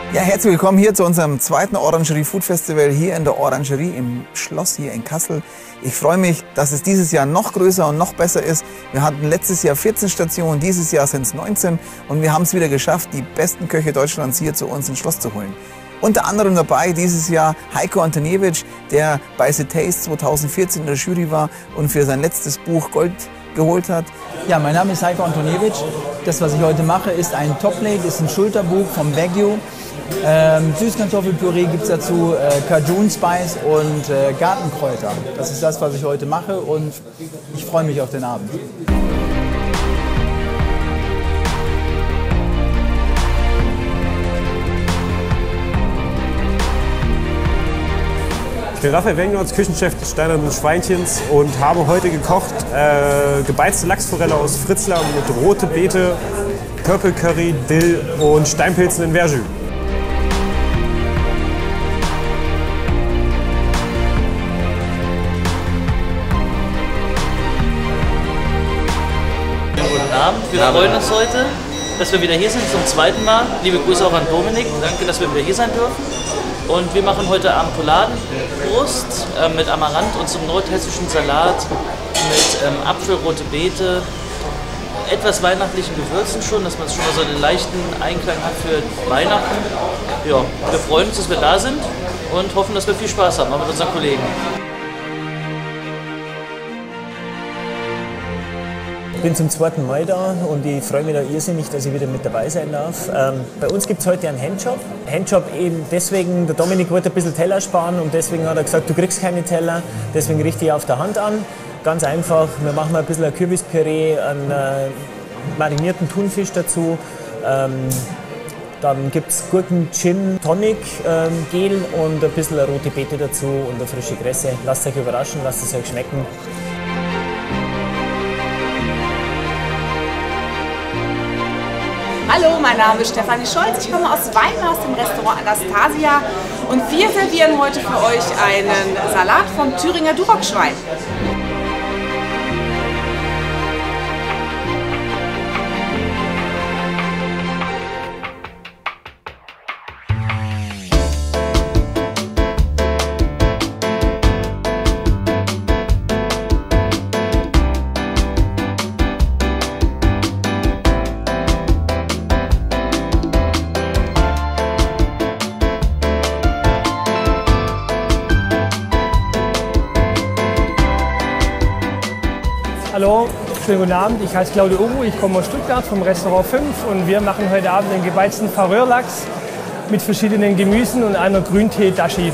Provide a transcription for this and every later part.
Ja, herzlich willkommen hier zu unserem zweiten Orangerie Food Festival hier in der Orangerie im Schloss hier in Kassel. Ich freue mich, dass es dieses Jahr noch größer und noch besser ist. Wir hatten letztes Jahr 14 Stationen, dieses Jahr sind es 19 und wir haben es wieder geschafft, die besten Köche Deutschlands hier zu uns ins Schloss zu holen. Unter anderem dabei dieses Jahr Heiko Antoniewicz, der bei The Taste 2014 in der Jury war und für sein letztes Buch Gold geholt hat. Ja, mein Name ist Heiko Antoniewicz. Das, was ich heute mache, ist ein Top-Plate, ist ein Schulterbuch vom Wagyu. Süßkartoffelpüree gibt es dazu, Cajun Spice und Gartenkräuter. Das ist das, was ich heute mache und ich freue mich auf den Abend. Ich bin Raphael Wengnotz, Küchenchef des Steinernen Schweinchens und habe heute gekocht gebeizte Lachsforelle aus Fritzlar mit rote Beete, Purple Curry, Dill und Steinpilzen in Verjus. Guten Abend, wir freuen uns heute, dass wir wieder hier sind zum zweiten Mal. Liebe Grüße auch an Dominik, danke, dass wir wieder hier sein dürfen. Und wir machen heute Abend Pouladenbrust mit Amaranth und zum nordhessischen Salat mit Apfel, rote Beete, etwas weihnachtlichen Gewürzen schon, dass man schon mal so einen leichten Einklang hat für Weihnachten. Ja, wir freuen uns, dass wir da sind und hoffen, dass wir viel Spaß haben, auch mit unseren Kollegen. Ich bin zum zweiten Mal da und ich freue mich da irrsinnig, dass ich wieder mit dabei sein darf. Bei uns gibt es heute einen Handjob. Handjob eben deswegen, der Dominik wollte ein bisschen Teller sparen und deswegen hat er gesagt, du kriegst keine Teller, deswegen richte ich auf der Hand an. Ganz einfach, wir machen ein bisschen ein Kürbispüree, einen marinierten Thunfisch dazu. Dann gibt es Gurken, Gin, Tonic, Gel und ein bisschen rote Beete dazu und eine frische Kresse. Lasst euch überraschen, lasst es euch schmecken. Hallo, mein Name ist Stefanie Scholz, ich komme aus Weimar, aus dem Restaurant Anastasia und wir servieren heute für euch einen Salat vom Thüringer Durockschwein. Hallo, schönen guten Abend. Ich heiße Claudio Ugu, ich komme aus Stuttgart vom Restaurant 5 und wir machen heute Abend den gebeizten Faröerlachs mit verschiedenen Gemüsen und einer Grüntee-Dashi.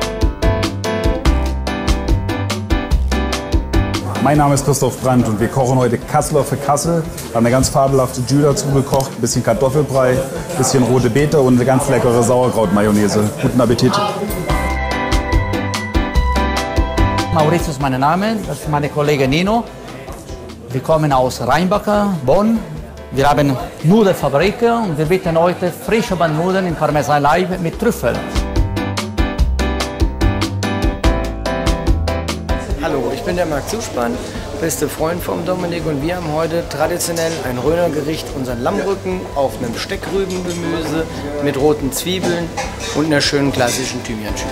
Mein Name ist Christoph Brandt und wir kochen heute Kasseler für Kassel. Wir haben eine ganz fabelhafte Jus dazu gekocht, ein bisschen Kartoffelbrei, ein bisschen rote Beete und eine ganz leckere Sauerkraut-Mayonnaise. Guten Appetit! Maurizio ist mein Name, das ist mein Kollege Nino. Wir kommen aus Rheinbacher, Bonn. Wir haben Nudelfabrik und wir bieten heute frische Bandnudeln in Parmesan Live mit Trüffel. Hallo, ich bin der Marc Zuspann, beste Freund vom Dominik und wir haben heute traditionell ein Rönergericht, unseren Lammrücken auf einem Steckrübengemüse mit roten Zwiebeln und einer schönen klassischen Thymian-Schü.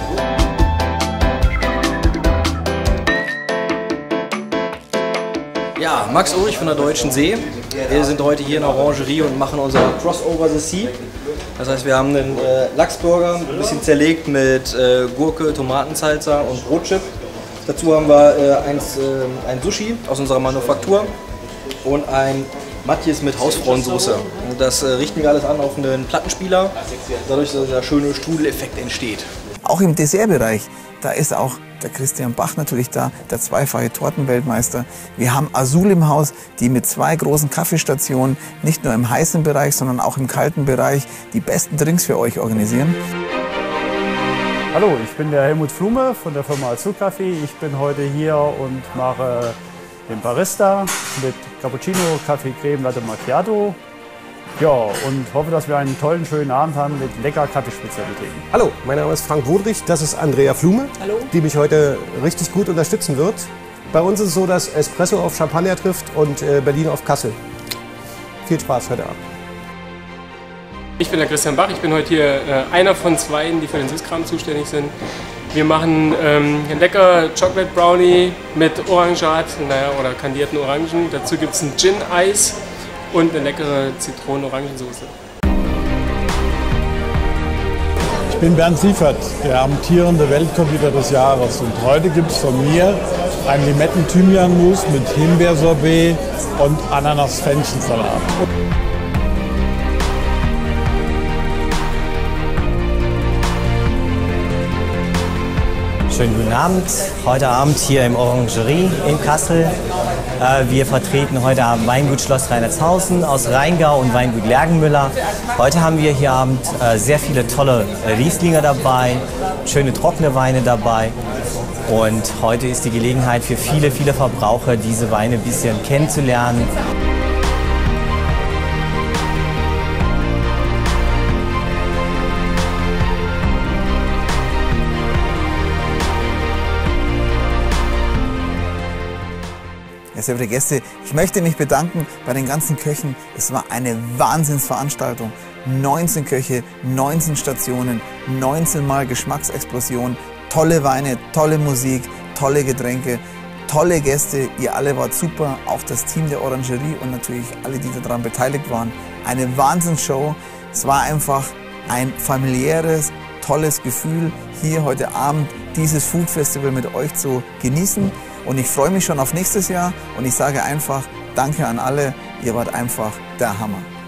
Ja, Max Ulrich von der Deutschen See. Wir sind heute hier in der Orangerie und machen unser Crossover the Sea. Das heißt, wir haben einen Lachsburger, ein bisschen zerlegt mit Gurke, Tomatensalsa und Brotchip. Dazu haben wir ein Sushi aus unserer Manufaktur und ein Matjes mit Hausfrauensoße. Und das richten wir alles an auf einen Plattenspieler, dadurch, dass der schöne Strudeleffekt entsteht. Auch im Dessertbereich, da ist auch der Christian Bach natürlich da, der zweifache Tortenweltmeister. Wir haben Azul im Haus, die mit 2 großen Kaffeestationen nicht nur im heißen Bereich, sondern auch im kalten Bereich die besten Drinks für euch organisieren. Hallo, ich bin der Helmut Flume von der Firma Azul Kaffee. Ich bin heute hier und mache den Barista mit Cappuccino, Kaffee, Creme, Latte Macchiato. Ja, und hoffe, dass wir einen tollen, schönen Abend haben mit lecker Kaffeespezialitäten. Hallo, mein Name ist Frank Wodrich, das ist Andrea Flume, Hallo. Die mich heute richtig gut unterstützen wird. Bei uns ist es so, dass Espresso auf Champagner trifft und Berlin auf Kassel. Viel Spaß heute Abend. Ich bin der Christian Bach, ich bin heute hier einer von zwei, die für den Süßkram zuständig sind. Wir machen einen lecker Chocolate Brownie mit Orangat, oder kandierten Orangen. Dazu gibt es ein Gin-Eis und eine leckere Zitronen-Orangensoße. Ich bin Bernd Siefert, der amtierende Weltkonditor des Jahres. Und heute gibt es von mir einen Limetten-Thymian-Mousse mit Himbeersorbet und Ananas-Fenchelsalat. Schönen guten Abend. Heute Abend hier im Orangerie in Kassel. Wir vertreten heute Abend Weingut Schloss Reinertshausen aus Rheingau und Weingut Lergenmüller. Heute haben wir hier Abend sehr viele tolle Rieslinger dabei, schöne trockene Weine dabei. Und heute ist die Gelegenheit für viele, viele Verbraucher, diese Weine ein bisschen kennenzulernen. Sehr verehrte Gäste, ich möchte mich bedanken bei den ganzen Köchen. Es war eine Wahnsinnsveranstaltung. 19 Köche, 19 Stationen, 19 Mal Geschmacksexplosion, tolle Weine, tolle Musik, tolle Getränke, tolle Gäste. Ihr alle wart super, auch das Team der Orangerie und natürlich alle, die daran beteiligt waren. Eine Wahnsinnsshow. Es war einfach ein familiäres, tolles Gefühl, hier heute Abend dieses Food Festival mit euch zu genießen. Und ich freue mich schon auf nächstes Jahr und ich sage einfach Danke an alle, ihr wart einfach der Hammer.